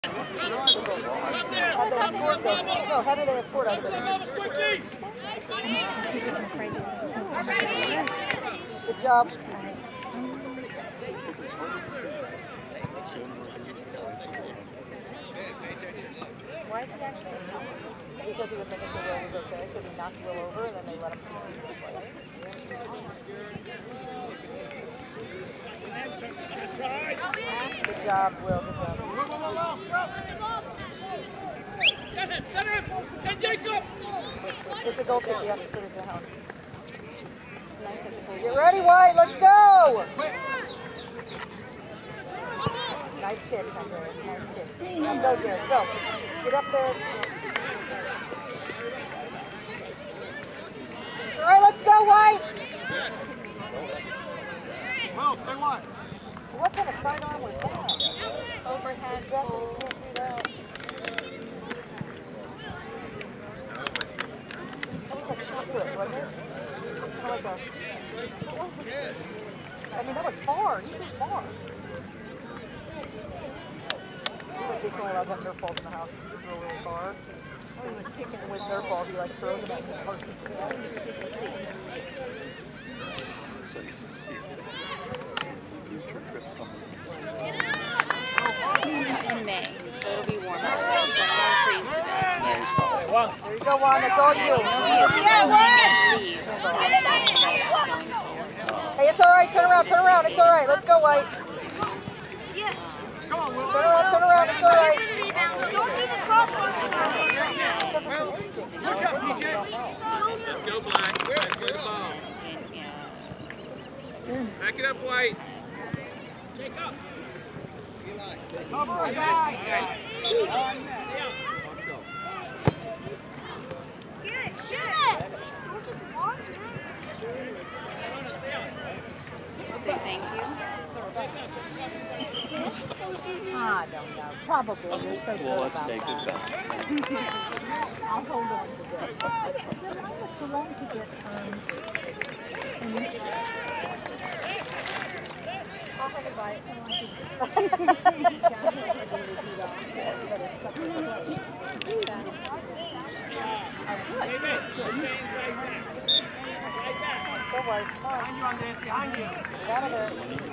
Had they scored, I would have Good job. Why is he actually? Because he was making sure Will was okay, because he knocked Will over and then they let him continue to play. Good job, Will. Good job. Send him! Send Jacob! It's a goal kick, you have to put it down. Get ready, White, let's go! Nice kick, Andreas, nice kick. Now go, Jared, go. Get up there. All right, let's go, White! Well, stay wide. What kind of sidearm was that? Overhead. Exactly, you can't do that. That was like shot put, wasn't it? It was kind of like a... What was it? I mean, that was far. He was far. Jake's only allowed to have Nerf balls in the house because he could throw really far. When he was kicking with Nerf balls, he like throws them at his heart. In May, so it'll be warmer. So it won't freeze to death. There you go, Juan. That's all you. Hey, it's all right. Turn around. Turn around. It's all right. Let's go, White. Turn around. Turn around. It's all right. Don't do the crossbar. Let's go, Black. Let's go the ball. Back it up, White. Jacob. Cover a guy. Stay up. Get it. We're just watching. Stay up. Say thank you. I don't know. Probably. You're so good Well, let's about take that. it back. I'll hold on to this. I was too long to get I'll have a bite. Go, White. Come on. Behind you, Andreas. Behind you. Get out of there.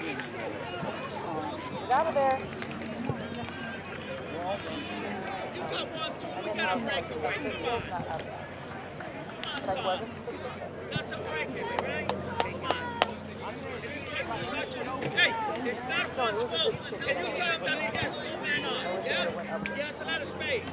Get out of there. You got 1, 2. I We didn't got to know break it right the here. field's not up there. But I wasn't specific. That's a break it, right? Come on. Hey, it's not one's fault. Can you tell him that he has no man on? Yeah? He has a lot of space.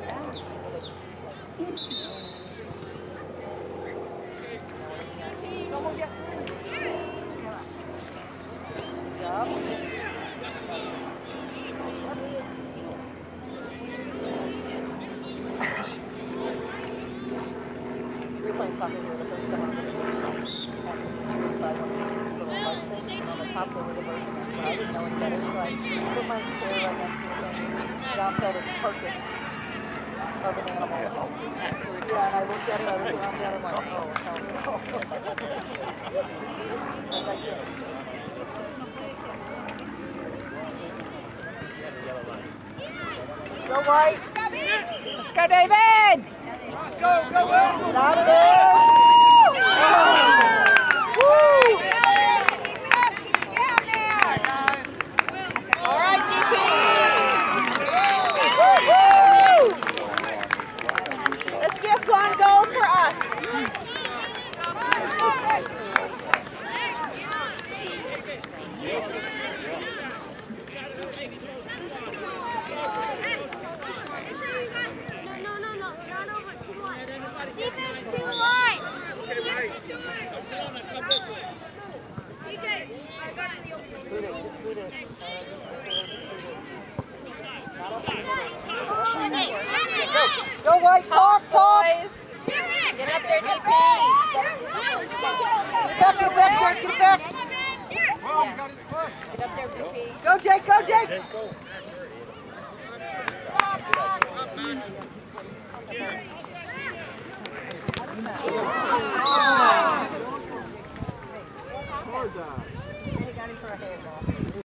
Good job. We were playing soccer here the first time I was on the top there was a version of it. I didn't know any better, so I put my chair right next to the thing. And out fell this carcass of an animal. That's what Yeah, and I looked at it, I looked around the other, I'm like, oh, hell no. Go, White! Let's go, David! Go, go, go! Get out of there! Woo! All right, DP. Let's get one goal for us. No, not over. Defense too wide. DJ, I got in the open. Just boot it. Go, White, talk! Get up there, DP. Get back, Jared, get back! Well, we got his push. Get up there, DP. Go, Jake, go, Jake!